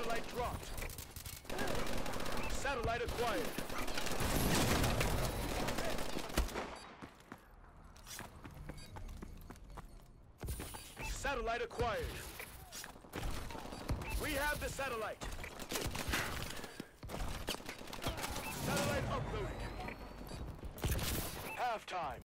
Satellite dropped. Satellite acquired. Satellite acquired. We have the satellite. Satellite uploaded. Halftime.